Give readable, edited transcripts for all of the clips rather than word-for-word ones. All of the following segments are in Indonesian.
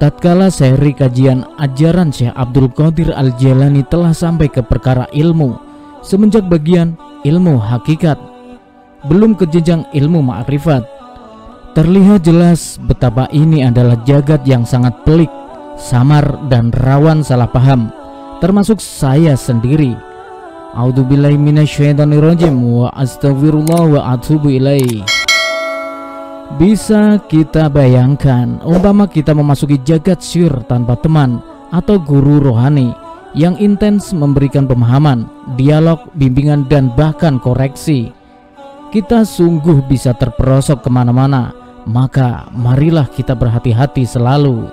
tatkala seri kajian ajaran Syekh Abdul Qadir Al-Jailani telah sampai ke perkara ilmu, semenjak bagian ilmu hakikat, belum ke jenjang ilmu ma'rifat, terlihat jelas betapa ini adalah jagat yang sangat pelik, samar dan rawan salah paham, termasuk saya sendiri. A'udzubillahi minasyaitonirrajim wa astaghfirullah wa atubu ilaih. Bisa kita bayangkan umpama kita memasuki jagat syir tanpa teman atau guru rohani yang intens memberikan pemahaman, dialog, bimbingan dan bahkan koreksi, kita sungguh bisa terperosok kemana-mana. Maka marilah kita berhati-hati selalu.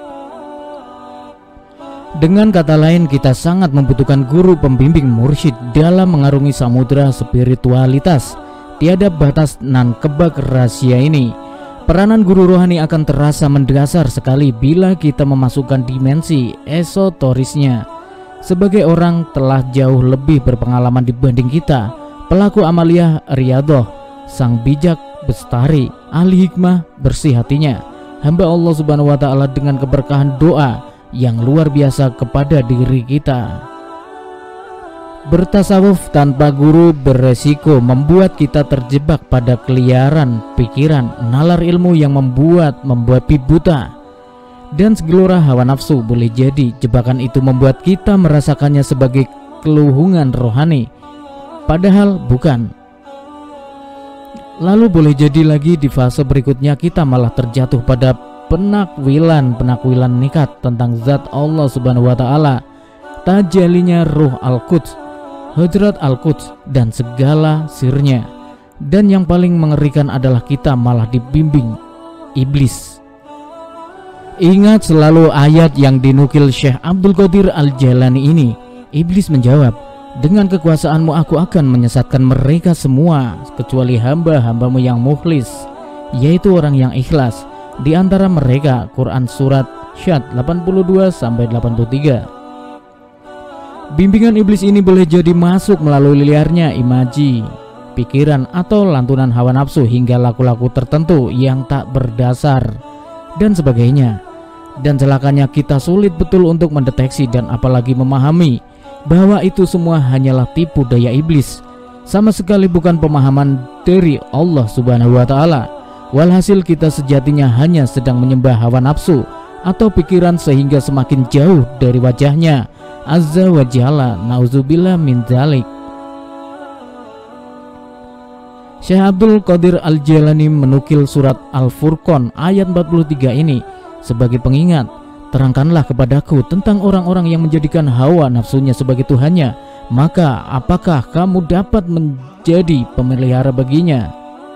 Dengan kata lain, kita sangat membutuhkan guru pembimbing mursyid dalam mengarungi samudera spiritualitas tiada batas nan kebak rahasia ini. Peranan guru rohani akan terasa mendasar sekali bila kita memasukkan dimensi esoterisnya. Sebagai orang telah jauh lebih berpengalaman dibanding kita, pelaku amaliyah riyadhah, sang bijak bestari, ahli hikmah bersih hatinya, hamba Allah Subhanahu wa ta'ala dengan keberkahan doa yang luar biasa kepada diri kita. Bertasawuf tanpa guru beresiko membuat kita terjebak pada keliaran pikiran, nalar ilmu yang membuat buta. Dan segelora hawa nafsu boleh jadi jebakan itu membuat kita merasakannya sebagai keluhungan rohani, padahal bukan. Lalu boleh jadi lagi di fase berikutnya kita malah terjatuh pada penakwilan nikat tentang zat Allah Subhanahu wa ta'ala, tajalinya ruh al-Quds, Hadrat Al-Quds dan segala sirnya. Dan yang paling mengerikan adalah kita malah dibimbing iblis. Ingat selalu ayat yang dinukil Syekh Abdul Qadir Al-Jailani ini. Iblis menjawab, dengan kekuasaanmu aku akan menyesatkan mereka semua kecuali hamba-hambamu yang mukhlis, yaitu orang yang ikhlas. Di antara mereka Quran Surat Syad 82-83. Bimbingan iblis ini boleh jadi masuk melalui liarnya imaji, pikiran atau lantunan hawa nafsu hingga laku-laku tertentu yang tak berdasar dan sebagainya. Dan celakanya kita sulit betul untuk mendeteksi dan apalagi memahami bahwa itu semua hanyalah tipu daya iblis, sama sekali bukan pemahaman dari Allah Subhanahu wa ta'ala. Walhasil kita sejatinya hanya sedang menyembah hawa nafsu atau pikiran sehingga semakin jauh dari wajahnya Azza wa Jalla, na'udzubillah min dzalik. Syekh Abdul Qadir Al-Jailani menukil surat Al-Furqan ayat 43 ini sebagai pengingat, terangkanlah kepadaku tentang orang-orang yang menjadikan hawa nafsunya sebagai Tuhannya, maka apakah kamu dapat menjadi pemelihara baginya?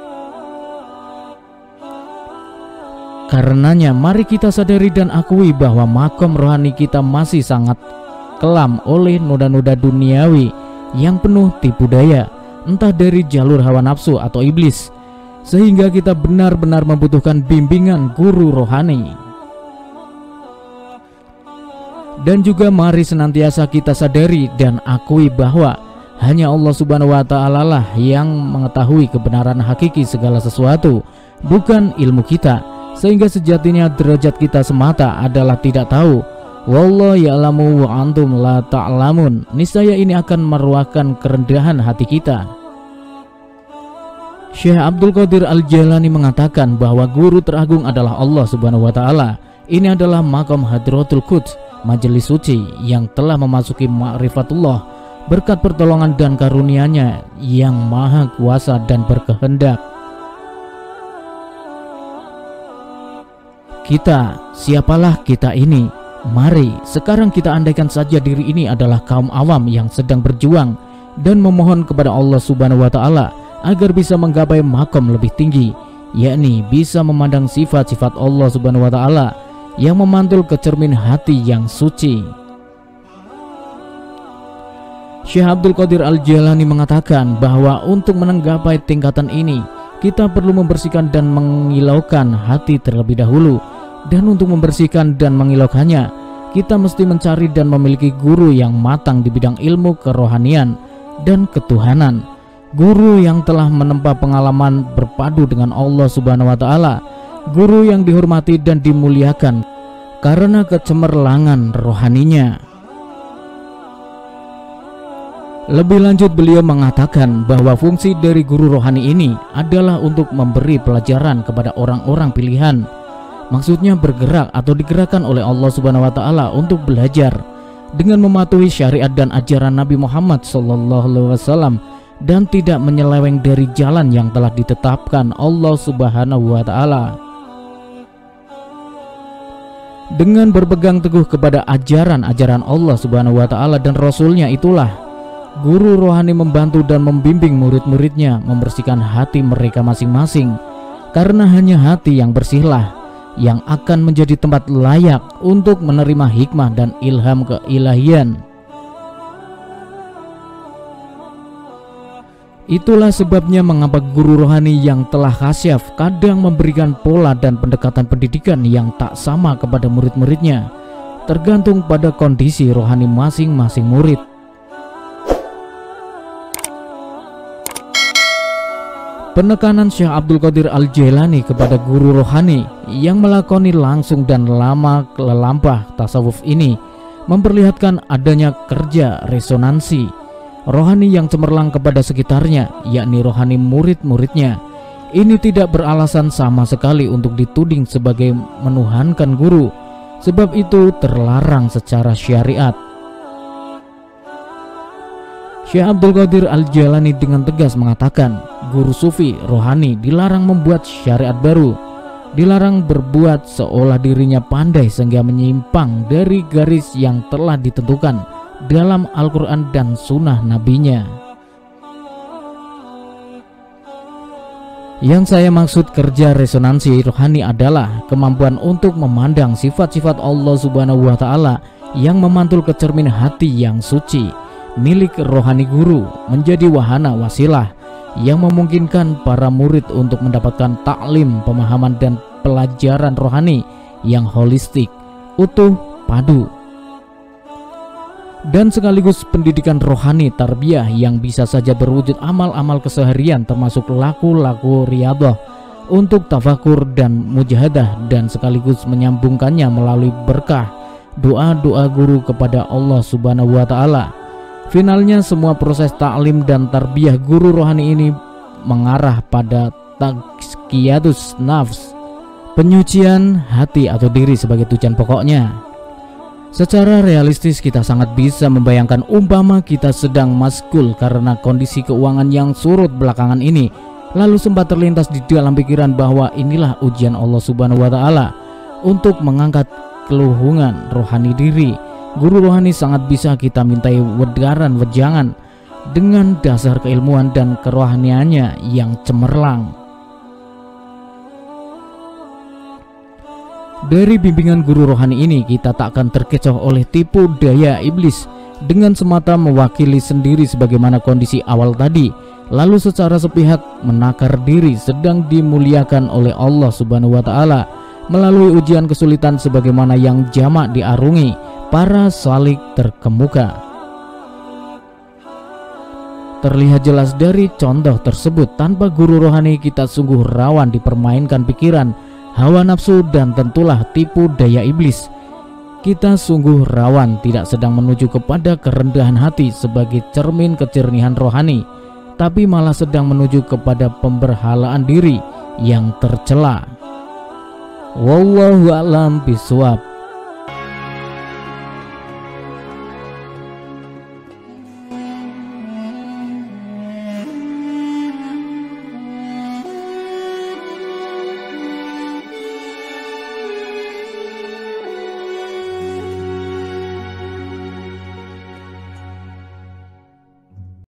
Karenanya mari kita sadari dan akui bahwa makom rohani kita masih sangat kelam oleh noda-noda duniawi yang penuh tipu daya, entah dari jalur hawa nafsu atau iblis, sehingga kita benar-benar membutuhkan bimbingan guru rohani. Dan juga mari senantiasa kita sadari dan akui bahwa hanya Allah Subhanahu wa ta'ala lah yang mengetahui kebenaran hakiki segala sesuatu, bukan ilmu kita, sehingga sejatinya derajat kita semata adalah tidak tahu. Wallahu ya'lamu wa antum la ta'lamun. Niscaya ini akan meruahkan kerendahan hati kita. Syekh Abdul Qadir Al-Jailani mengatakan bahwa guru teragung adalah Allah Subhanahu wa ta'ala. Ini adalah maqam Hadratul Quds, majelis suci yang telah memasuki ma'rifatullah berkat pertolongan dan karunia-Nya yang maha kuasa dan berkehendak. Kita, siapalah kita ini? Mari sekarang kita andaikan saja diri ini adalah kaum awam yang sedang berjuang dan memohon kepada Allah Subhanahu wa ta'ala agar bisa menggapai makom lebih tinggi, yakni bisa memandang sifat-sifat Allah Subhanahu wa ta'ala yang memantul ke cermin hati yang suci. Syekh Abdul Qadir Al-Jailani mengatakan bahwa untuk menggapai tingkatan ini kita perlu membersihkan dan mengilaukan hati terlebih dahulu. Dan untuk membersihkan dan mengilaukannya, kita mesti mencari dan memiliki guru yang matang di bidang ilmu kerohanian dan ketuhanan. Guru yang telah menempa pengalaman berpadu dengan Allah Subhanahu wa ta'ala, guru yang dihormati dan dimuliakan karena kecemerlangan rohaninya. Lebih lanjut, beliau mengatakan bahwa fungsi dari guru rohani ini adalah untuk memberi pelajaran kepada orang-orang pilihan. Maksudnya bergerak atau digerakkan oleh Allah Subhanahu wa taala untuk belajar dengan mematuhi syariat dan ajaran Nabi Muhammad SAW dan tidak menyeleweng dari jalan yang telah ditetapkan Allah Subhanahu wa taala. Dengan berpegang teguh kepada ajaran-ajaran Allah Subhanahu wa taala dan Rasulnya, itulah guru rohani membantu dan membimbing murid-muridnya membersihkan hati mereka masing-masing, karena hanya hati yang bersihlah yang akan menjadi tempat layak untuk menerima hikmah dan ilham keilahian. Itulah sebabnya mengapa guru rohani yang telah khasyaf kadang memberikan pola dan pendekatan pendidikan yang tak sama kepada murid-muridnya, tergantung pada kondisi rohani masing-masing murid. Penekanan Syekh Abdul Qadir Al-Jailani kepada guru rohani yang melakoni langsung dan lama lelampah tasawuf ini memperlihatkan adanya kerja resonansi rohani yang cemerlang kepada sekitarnya, yakni rohani murid-muridnya. Ini tidak beralasan sama sekali untuk dituding sebagai menuhankan guru, sebab itu terlarang secara syariat. Syekh Abdul Qadir Al-Jailani dengan tegas mengatakan, guru sufi rohani dilarang membuat syariat baru, dilarang berbuat seolah dirinya pandai sehingga menyimpang dari garis yang telah ditentukan dalam Al-Quran dan sunnah nabinya. Yang saya maksud kerja resonansi rohani adalah kemampuan untuk memandang sifat-sifat Allah Subhanahu wa taala yang memantul ke cermin hati yang suci milik rohani guru, menjadi wahana wasilah yang memungkinkan para murid untuk mendapatkan taklim, pemahaman dan pelajaran rohani yang holistik, utuh, padu, dan sekaligus pendidikan rohani tarbiyah yang bisa saja berwujud amal-amal keseharian, termasuk laku-laku riyadhah untuk tafakur dan mujahadah, dan sekaligus menyambungkannya melalui berkah doa-doa guru kepada Allah Subhanahu wa taala. Finalnya, semua proses taklim dan tarbiyah guru rohani ini mengarah pada tazkiyatus nafs, penyucian hati atau diri sebagai tujuan pokoknya. Secara realistis kita sangat bisa membayangkan umpama kita sedang maskul karena kondisi keuangan yang surut belakangan ini, lalu sempat terlintas di dalam pikiran bahwa inilah ujian Allah Subhanahu wa taala untuk mengangkat keluhungan rohani diri. Guru rohani sangat bisa kita mintai wejangan dengan dasar keilmuan dan kerohaniannya yang cemerlang. Dari bimbingan guru rohani ini kita tak akan terkecoh oleh tipu daya iblis dengan semata mewakili sendiri sebagaimana kondisi awal tadi, lalu secara sepihak menakar diri sedang dimuliakan oleh Allah Subhanahu wa taala melalui ujian kesulitan sebagaimana yang jamak diarungi para salik terkemuka. Terlihat jelas dari contoh tersebut, tanpa guru rohani kita sungguh rawan dipermainkan pikiran, hawa nafsu dan tentulah tipu daya iblis. Kita sungguh rawan tidak sedang menuju kepada kerendahan hati sebagai cermin kejernihan rohani, tapi malah sedang menuju kepada pemberhalaan diri yang tercela. Wallahu a'lam bishawab.